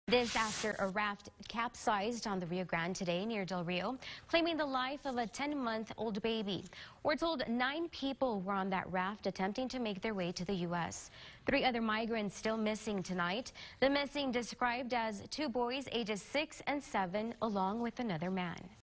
This after a raft capsized on the Rio Grande today near Del Rio, claiming the life of a 10-month-old baby. We're told 9 people were on that raft attempting to make their way to the U.S. 3 other migrants still missing tonight. The missing described as 2 boys ages 6 and 7 along with another man.